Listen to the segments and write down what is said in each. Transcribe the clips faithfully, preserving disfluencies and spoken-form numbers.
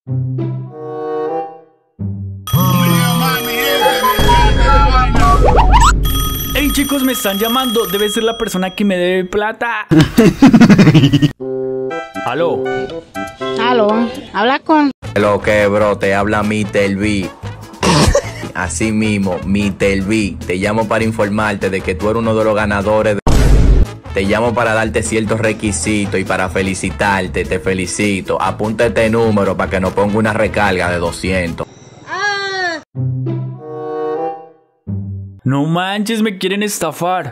Hey chicos, me están llamando. Debe ser la persona que me debe plata. Aló. Aló, habla con... Lo que, bro, te habla mister V. Así mismo, mister V. Te llamo para informarte de que tú eres uno de los ganadores de... Te llamo para darte ciertos requisitos y para felicitarte. Te felicito. Apunta este número para que nos ponga una recarga de doscientos. No manches, me quieren estafar.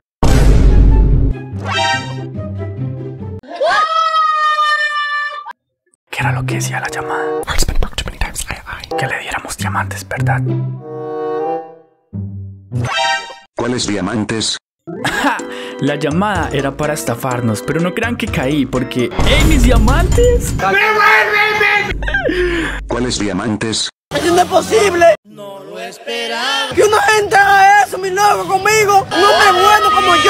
¿Qué era lo que decía la llamada? Que le diéramos diamantes, ¿verdad? ¿Cuáles diamantes? ¡Ja! La llamada era para estafarnos, pero no crean que caí, porque... ¡Ey, mis diamantes! ¿Cuáles diamantes? ¡Eso no es posible! No lo esperaba. ¡Que una gente haga eso, mi loco, conmigo! ¡Un hombre bueno como yo!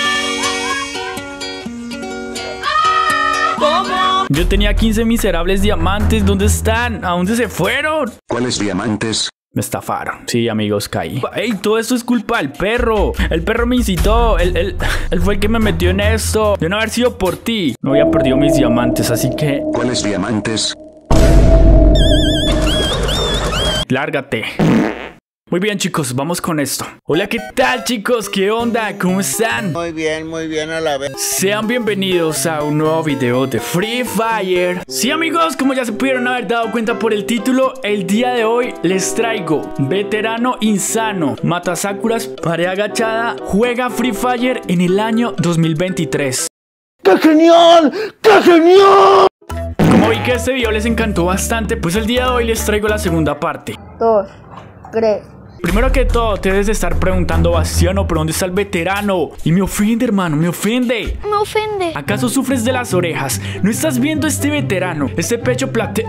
¿Cómo? Yo tenía quince miserables diamantes. ¿Dónde están? ¿A dónde se fueron? ¿Cuáles diamantes? Me estafaron. Sí, amigos, caí. ¡Ey! Todo esto es culpa del perro. El perro me incitó. Él, él, él fue el que me metió en esto. De no haber sido por ti, no había perdido mis diamantes, así que... ¿Cuáles diamantes? Lárgate. Muy bien, chicos, vamos con esto. Hola, ¿qué tal, chicos? ¿Qué onda? ¿Cómo están? Muy bien, muy bien a la vez. Sean bienvenidos a un nuevo video de Free Fire. Sí, amigos, como ya se pudieron haber dado cuenta por el título, el día de hoy les traigo Veterano Insano, Mata Sakuras, Pared Agachada, juega Free Fire en el año dos mil veintitrés. ¡Qué genial! ¡Qué genial! Como vi que este video les encantó bastante, pues el día de hoy les traigo la segunda parte. Dos, tres. Primero que todo, te debes de estar preguntando, Bastiano, ¿pero dónde está el veterano? Y me ofende, hermano, me ofende. Me ofende. ¿Acaso sufres de las orejas? ¿No estás viendo este veterano? Este pecho plate...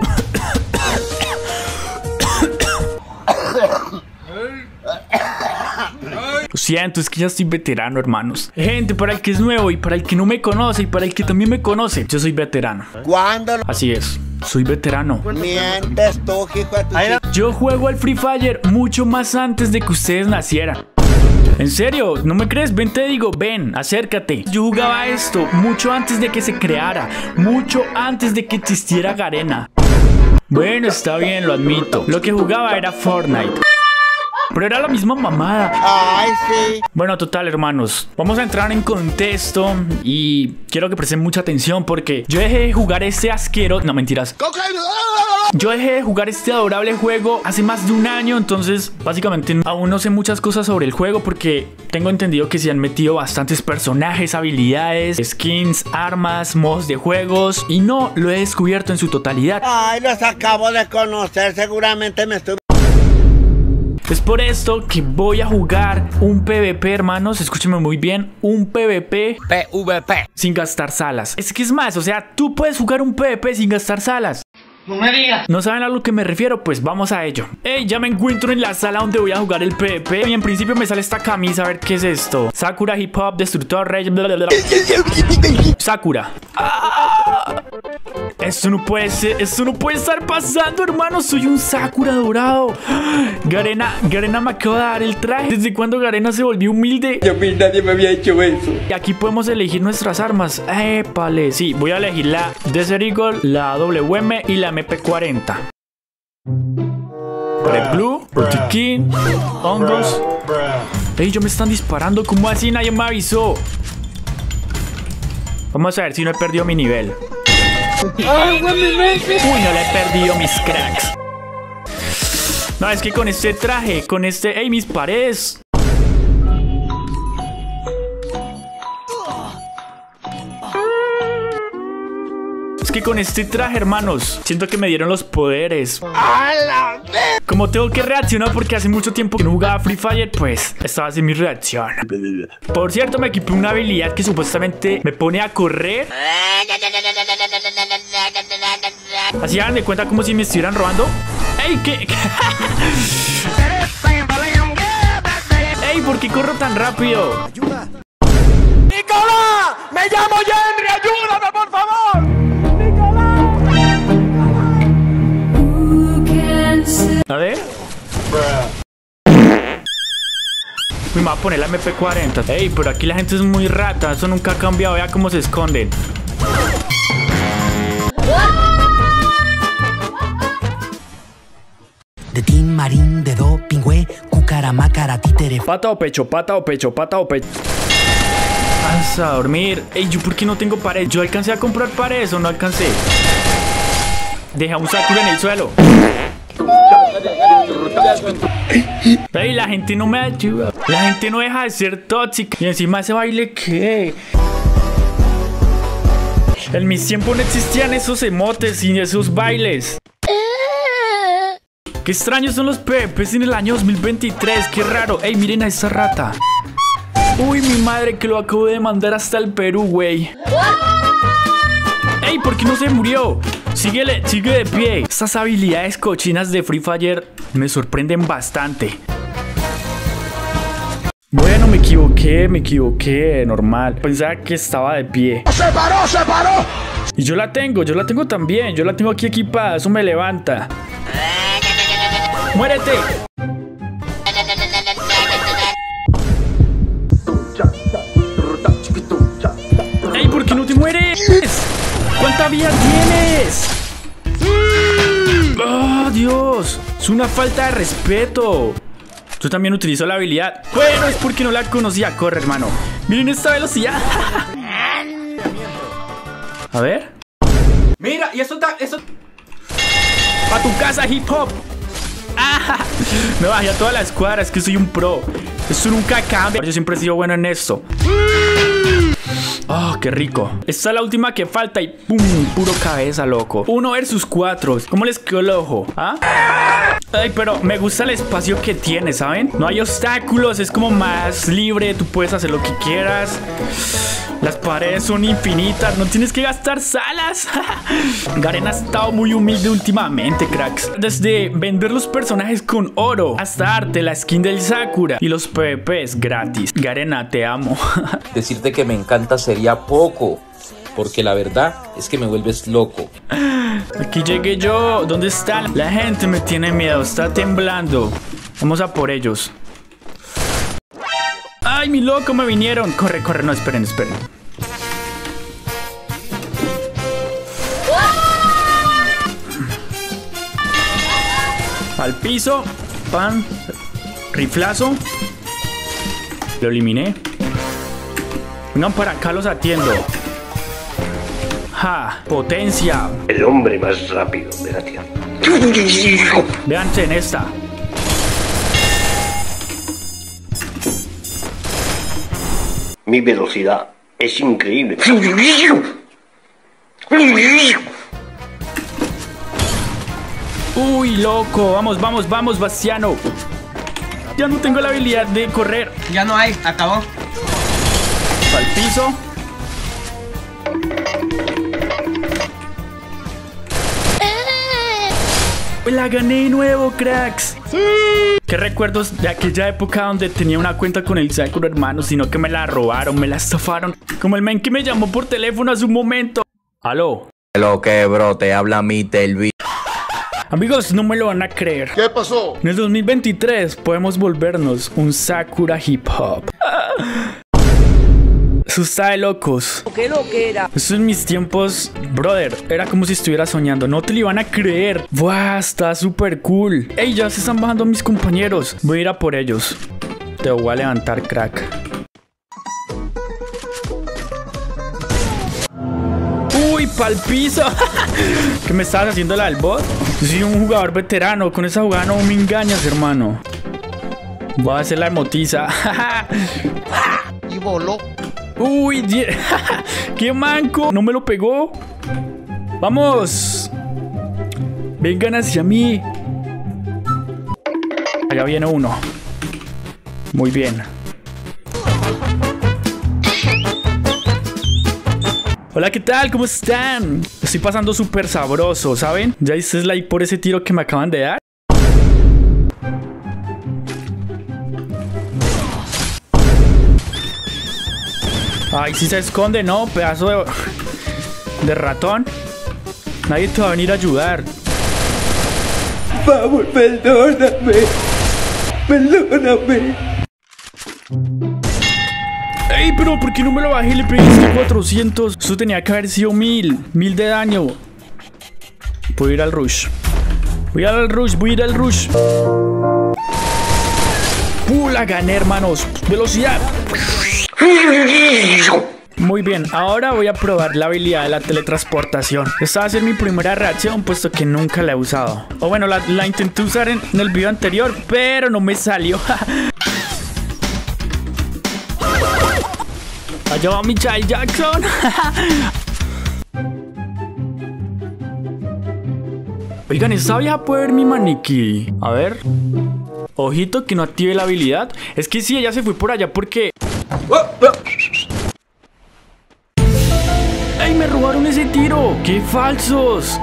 Lo siento, es que ya estoy veterano, hermanos. Gente, para el que es nuevo y para el que no me conoce y para el que también me conoce, yo soy veterano. ¿Cuándo? Así es, soy veterano. Mientes tú, hijo de tu chica. Yo juego al Free Fire mucho más antes de que ustedes nacieran. ¿En serio? ¿No me crees? Ven, te digo, ven, acércate. Yo jugaba esto mucho antes de que se creara, mucho antes de que existiera Garena. Bueno, está bien, lo admito. Lo que jugaba era Fortnite, pero era la misma mamada. Ay, sí. Bueno, total, hermanos, vamos a entrar en contexto y quiero que presten mucha atención porque yo dejé de jugar este asquero... No, mentiras. Yo dejé de jugar este adorable juego hace más de un año, entonces básicamente aún no sé muchas cosas sobre el juego porque tengo entendido que se han metido bastantes personajes, habilidades, skins, armas, mods de juegos y no lo he descubierto en su totalidad. Ay, los acabo de conocer, seguramente me estoy... Es por esto que voy a jugar un PvP, hermanos. Escúchenme muy bien, un PvP P V P. sin gastar salas. Es que es más, o sea, tú puedes jugar un PvP sin gastar salas. No me digas. ¿No saben a lo que me refiero? Pues vamos a ello. Ey, ya me encuentro en la sala donde voy a jugar el PvP. Y en principio me sale esta camisa, a ver qué es esto. Sakura Hip Hop, Destructor Rey, bla, bla, bla. Sakura. ¡Ah! Esto no puede ser, esto no puede estar pasando, hermano. Soy un Sakura dorado. Garena, Garena me acaba de dar el traje. ¿Desde cuándo Garena se volvió humilde? A mí nadie me había hecho eso. Y aquí podemos elegir nuestras armas. Épale, sí, voy a elegir la Desert Eagle, la W M y la M P cuarenta. Red Blue, Botiquín, hongos. Ey, yo me están disparando. ¿Cómo así? Nadie me avisó. Vamos a ver si no he perdido mi nivel. Uy, no le he perdido mis cracks. No, es que con este traje, con este... ¡Ey, mis paredes! Es que con este traje, hermanos, siento que me dieron los poderes. Como tengo que reaccionar porque hace mucho tiempo que no jugaba Free Fire, pues esta va a ser mi reacción. Por cierto, me equipé una habilidad que supuestamente me pone a correr. Así hagan de cuenta como si me estuvieran robando. ¡Ey, qué! ¡Ey, por qué corro tan rápido! ¡Ayuda! ¡Nicolás! ¡Me llamo Henry! ¡Ayúdame, por favor! ¡Nicolás! A ver. Me va a poner la M P cuarenta. Ey, pero aquí la gente es muy rata. Eso nunca ha cambiado. Vea cómo se esconden. De tin, marín, de do, pingüe, cucaramácara, títere. Pata o pecho, pata o pecho, pata o pecho. Vas a dormir. Ey, ¿yo por qué no tengo pared? ¿Yo alcancé a comprar paredes o no alcancé? Deja un saco en el suelo. Ey, la gente no me ayuda. La gente no deja de ser tóxica. Y encima ese baile, ¿qué? En mis tiempos no existían esos emotes y esos bailes. Qué extraños son los pepes en el año dos mil veintitrés. Qué raro. Ey, miren a esa rata. Uy, mi madre, que lo acabo de mandar hasta el Perú, güey. Ey, ¿por qué no se murió? Síguele, sigue de pie. Estas habilidades cochinas de Free Fire me sorprenden bastante. Bueno, me equivoqué, me equivoqué, normal. Pensaba que estaba de pie. ¡Se paró, se paró! Y yo la tengo, yo la tengo también. Yo la tengo aquí equipada, eso me levanta. ¡Muérete! ¡Ey, por qué no te mueres! ¿Cuánta vida tienes? ¡Oh, Dios! Es una falta de respeto. Yo también utilizo la habilidad. Bueno, es porque no la conocía. Corre, hermano. Miren esta velocidad. A ver. Mira, y eso está... Eso... ¡A tu casa, hip hop! ¡Ah! Me bajé a toda la escuadra, es que soy un pro. Eso nunca cambia. Yo siempre he sido bueno en esto. Oh, qué rico. Esta es la última que falta y ¡pum! Puro cabeza, loco. Uno versus cuatro. ¿Cómo les quedó el ojo? ¿Ah? Ay, pero me gusta el espacio que tiene, ¿saben? No hay obstáculos, es como más libre. Tú puedes hacer lo que quieras. Las paredes son infinitas, no tienes que gastar salas. Garen ha estado muy humilde últimamente, cracks. Desde vender los personajes con oro hasta darte la skin del Sakura y los P V Ps gratis. Garena, te amo. Decirte que me encanta sería poco, porque la verdad es que me vuelves loco. Aquí llegué yo. ¿Dónde están? La gente me tiene miedo, está temblando. Vamos a por ellos. ¡Ay, mi loco! Me vinieron. Corre, corre, no, esperen, esperen. Al piso. Pan. Riflazo. Lo eliminé. Vengan para acá, los atiendo. ¡Ja! ¡Potencia! El hombre más rápido de la tierra. Véanse en esta. Mi velocidad es increíble. Uy, loco. Vamos, vamos, vamos, Bastiano. Ya no tengo la habilidad de correr. Ya no hay, acabó. Al piso. La gané de nuevo, cracks. Sí. Qué recuerdos de aquella época donde tenía una cuenta con el Sakura, hermano, sino que me la robaron, me la estafaron. Como el men que me llamó por teléfono hace un momento. Aló. Lo que, bro, te habla mister V. Amigos, no me lo van a creer. ¿Qué pasó? En el dos mil veintitrés podemos volvernos un Sakura hip hop. Eso está de locos. ¿Qué lo que era? Eso en mis tiempos, brother, era como si estuviera soñando. No te lo iban a creer. Buah, está súper cool. Ey, ya se están bajando mis compañeros. Voy a ir a por ellos. Te voy a levantar, crack. Uy, pa'l piso. ¿Qué me estabas haciendo la del bot? Yo soy un jugador veterano. Con esa jugada no me engañas, hermano. Voy a hacer la emotiza. Y voló. Uy, qué manco. No me lo pegó. Vamos. Vengan hacia mí. Allá viene uno. Muy bien. Hola, ¿qué tal? ¿Cómo están? Estoy pasando súper sabroso, ¿saben? ¿Ya hiciste like por ese tiro que me acaban de dar? Ay, si se esconde, ¿no? Pedazo de... de ratón. Nadie te va a venir a ayudar. favor, perdóname. Perdóname. Ey, pero ¿por qué no me lo bajé y le pegué cuatrocientos? Eso tenía que haber sido mil. Mil de daño. Voy a ir al rush. Voy a ir al rush, voy a ir al rush. ¡Uh, la gané, hermanos! ¡Velocidad! Muy bien, ahora voy a probar la habilidad de la teletransportación. Esta va a ser mi primera reacción, puesto que nunca la he usado. O bueno, la, la intenté usar en, en el video anterior, pero no me salió. Allá va Michael Jackson. Oigan, esta vieja puede ver mi maniquí. A ver. Ojito que no active la habilidad. Es que sí, ella se fue por allá porque... ¡Ey, me robaron ese tiro! ¡Qué falsos!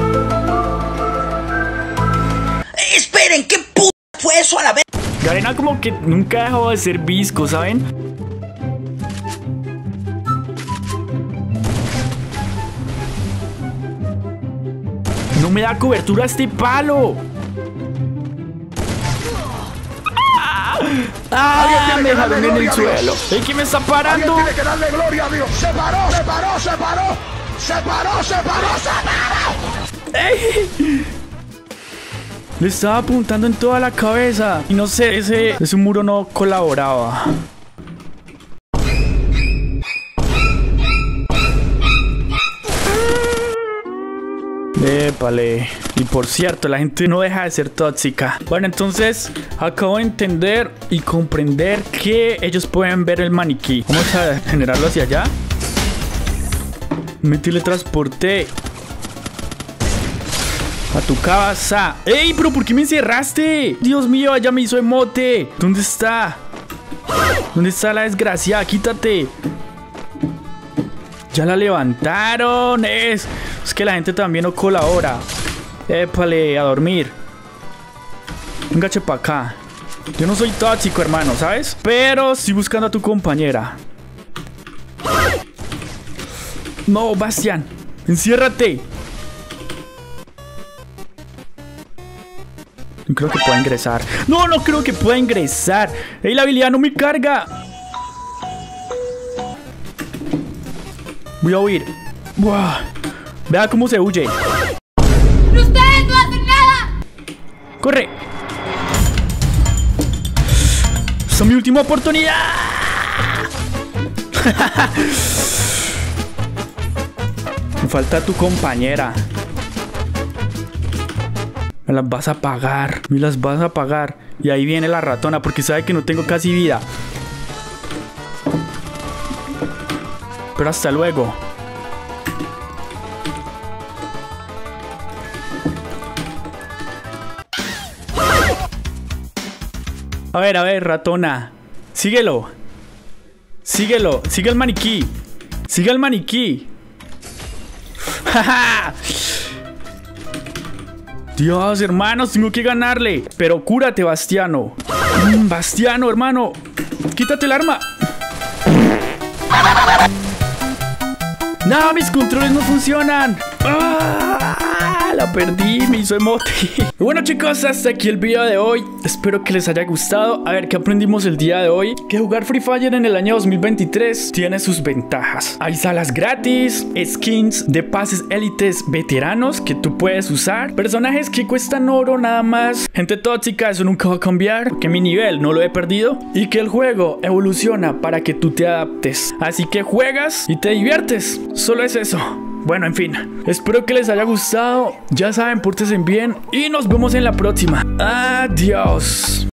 Esperen, ¿qué p*** fue eso a la vez? Garena como que nunca dejó de ser visco, ¿saben? No me da cobertura este palo. ¡Ah! ¡Ah! Me dejaron en el suelo. ¡Ey, que me está parando! Tiene que darle gloria a Dios. Se paró, se paró, se paró. Se paró, se paró, se paró. ¡Ey! Le estaba apuntando en toda la cabeza. Y no sé, ese, ese muro no colaboraba. Épale. Y por cierto, la gente no deja de ser tóxica. Bueno, entonces acabo de entender y comprender que ellos pueden ver el maniquí. Vamos a generarlo hacia allá. Me teletransporté a tu casa. ¡Ey! ¿Pero por qué me encerraste? Dios mío, ya me hizo emote. ¿Dónde está? ¿Dónde está la desgraciada? Quítate. Ya la levantaron. Es, es que la gente también no colabora. Épale, a dormir. Venga, chepa acá. Yo no soy tóxico, hermano, ¿sabes? Pero estoy buscando a tu compañera. No, Bastián, enciérrate. No creo que pueda ingresar. No, no creo que pueda ingresar. Ey, la habilidad no me carga. Voy a huir. Buah. Vea cómo se huye. ¡Ustedes no hacen nada! ¡Corre! ¡Esta es mi última oportunidad! Me falta tu compañera. Me las vas a pagar. Me las vas a pagar. Y ahí viene la ratona porque sabe que no tengo casi vida. Pero hasta luego. A ver, a ver, ratona. Síguelo. Síguelo. Sigue el maniquí. Sigue el maniquí. ¡Ja! Dios, hermanos, tengo que ganarle. Pero cúrate, Bastiano. Mm, Bastiano, hermano. Quítate el arma. No, mis controles no funcionan. ¡Ah! La perdí, me hizo emote. Bueno, chicos, hasta aquí el video de hoy. Espero que les haya gustado. A ver, ¿qué aprendimos el día de hoy? Que jugar Free Fire en el año dos mil veintitrés tiene sus ventajas. Hay salas gratis, skins de pases élites veteranos que tú puedes usar, personajes que cuestan oro nada más, gente tóxica, eso nunca va a cambiar, porque mi nivel no lo he perdido, y que el juego evoluciona para que tú te adaptes. Así que juegas y te diviertes. Solo es eso. Bueno, en fin, espero que les haya gustado. Ya saben, pórtense bien y nos vemos en la próxima. Adiós.